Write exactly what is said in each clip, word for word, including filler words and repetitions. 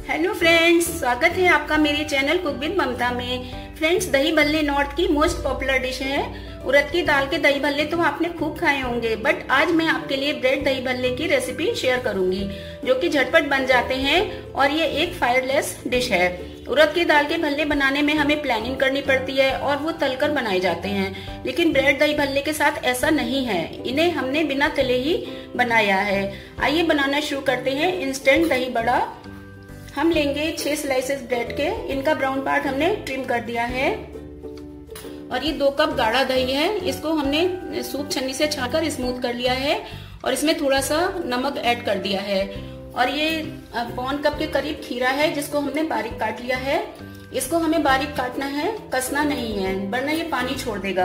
Hello friends, स्वागत है आपका मेरे चैनल कुक विद ममता में। फ्रेंड्स, दही भल्ले नॉर्थ की मोस्ट पॉपुलर डिश है। उड़द की दाल के दही भल्ले तो आपने खूब खाए होंगे, बट आज मैं आपके लिए ब्रेड दही भल्ले की रेसिपी शेयर करूंगी जो कि झटपट बन जाते हैं और ये एक फायरलेस डिश है। उड़द की दाल के भल्ले बनाने में हमें प्लानिंग करनी पड़ती है और वो तलकर बनाए जाते हैं, लेकिन ब्रेड दही भल्ले के साथ ऐसा नहीं है। इन्हें हमने बिना तले ही बनाया है। आइए बनाना शुरू करते हैं। इंस्टेंट दही बड़ा हम लेंगे छह स्लाइसेस ब्रेड के। इनका ब्राउन पार्ट हमने ट्रिम कर दिया है। और ये दो कप गाढ़ा दही है, इसको हमने सूप छन्नी से छानकर स्मूथ कर लिया है और इसमें थोड़ा सा नमक ऐड कर दिया है। और ये पौन कप के करीब खीरा है जिसको हमने बारीक काट लिया है। इसको हमें बारीक काटना है, कसना नहीं है, वरना ये पानी छोड़ देगा।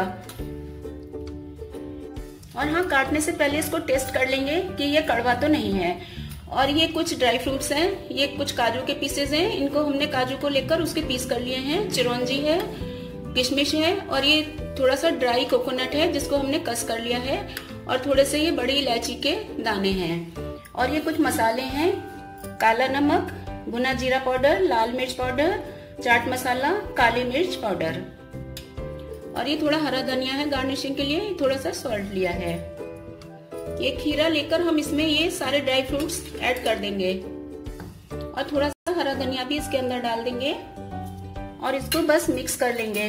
और हाँ, काटने से पहले इसको टेस्ट कर लेंगे कि ये कड़वा तो नहीं है। और ये कुछ ड्राई फ्रूट्स हैं, ये कुछ काजू के पीसेस हैं। इनको हमने काजू को लेकर उसके पीस कर लिए हैं। चिरौंजी है, किशमिश है और ये थोड़ा सा ड्राई कोकोनट है जिसको हमने कस कर लिया है। और थोड़े से ये बड़ी इलायची के दाने हैं। और ये कुछ मसाले हैं, काला नमक, भुना जीरा पाउडर, लाल मिर्च पाउडर, चाट मसाला, काली मिर्च पाउडर। और ये थोड़ा हरा धनिया है गार्निशिंग के लिए, थोड़ा सा सॉल्ट लिया है। ये खीरा लेकर हम इसमें ये सारे ड्राई फ्रूट्स ऐड कर देंगे और थोड़ा सा हरा धनिया भी इसके अंदर डाल देंगे और इसको बस मिक्स कर लेंगे।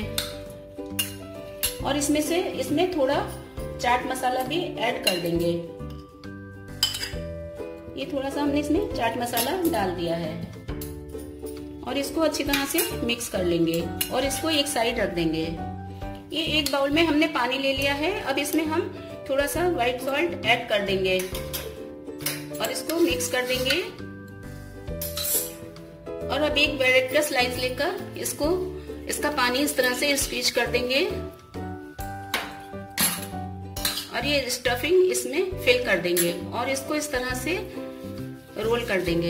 और इसमें से इसमें थोड़ा चाट मसाला भी ऐड कर देंगे। ये थोड़ा सा हमने इसमें चाट मसाला डाल दिया है और इसको अच्छी तरह से मिक्स कर लेंगे और इसको एक साइड रख देंगे। ये एक बाउल में हमने पानी ले लिया है। अब इसमें हम थोड़ा सा व्हाइट सॉल्ट ऐड कर देंगे और इसको मिक्स कर देंगे। और अब एक ब्रेड का स्लाइस लेकर इसको इसका पानी इस तरह से स्क्वीज कर देंगे और ये स्टफिंग इसमें फिल कर देंगे और इसको इस तरह से रोल कर देंगे।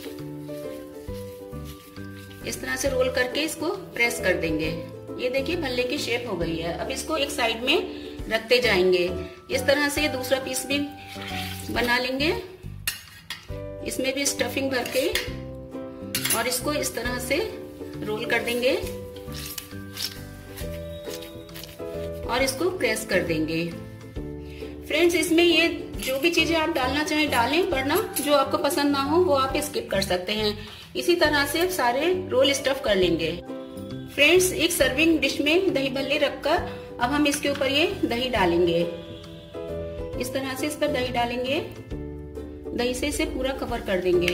इस तरह से रोल करके इसको प्रेस कर देंगे। ये देखिए भल्ले की शेप हो गई है। अब इसको एक साइड में रखते जाएंगे। इस तरह से ये दूसरा पीस भी बना लेंगे, इसमें भी स्टफिंग भर के और इसको इस तरह से रोल कर देंगे और इसको प्रेस कर देंगे। फ्रेंड्स, इसमें ये जो भी चीजें आप डालना चाहें डालें, वरना जो आपको पसंद ना हो वो आप स्किप कर सकते हैं। इसी तरह से सारे रोल स्टफ कर लेंगे। फ्रेंड्स, एक सर्विंग डिश में दही भल्ले रखकर अब हम इसके ऊपर ये दही डालेंगे। इस तरह से इस पर दही डालेंगे, दही से इसे पूरा कवर कर देंगे।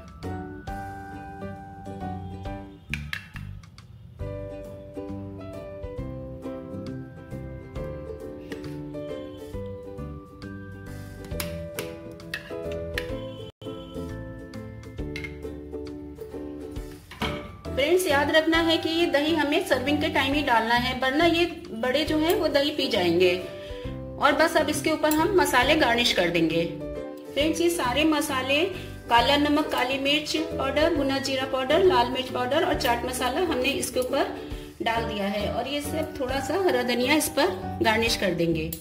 फ्रेंड्स, याद रखना है कि ये दही हमें सर्विंग के टाइम ही डालना है, वरना ये बड़े जो हैं वो दही पी जाएंगे। और बस अब इसके ऊपर हम मसाले गार्निश कर देंगे। फ्रेंड्स, ये सारे मसाले, काला नमक, काली मिर्च पाउडर, भुना जीरा पाउडर, लाल मिर्च पाउडर और चाट मसाला हमने इसके ऊपर डाल दिया है। और ये सब थोड़ा सा हरा धनिया इस पर गार्निश कर देंगे।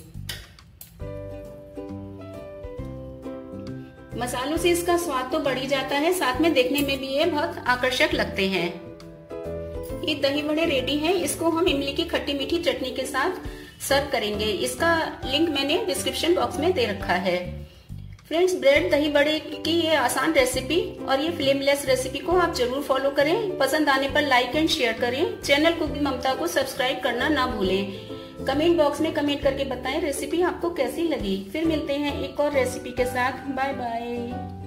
मसालों से इसका स्वाद तो बढ़ ही जाता है, साथ में देखने में भी ये बहुत आकर्षक लगते हैं। ये दही बड़े रेडी हैं। इसको हम इमली की खट्टी मीठी चटनी के साथ सर्व करेंगे। इसका लिंक मैंने डिस्क्रिप्शन बॉक्स में दे रखा है। फ्रेंड्स, ब्रेड दही बड़े की ये आसान रेसिपी और ये फ्लेमलेस रेसिपी को आप जरूर फॉलो करें। पसंद आने पर लाइक एंड शेयर करें। चैनल कुक विद ममता को सब्सक्राइब करना ना भूलें। कमेंट बॉक्स में कमेंट करके बताएं रेसिपी आपको कैसी लगी। फिर मिलते हैं एक और रेसिपी के साथ। Bye bye.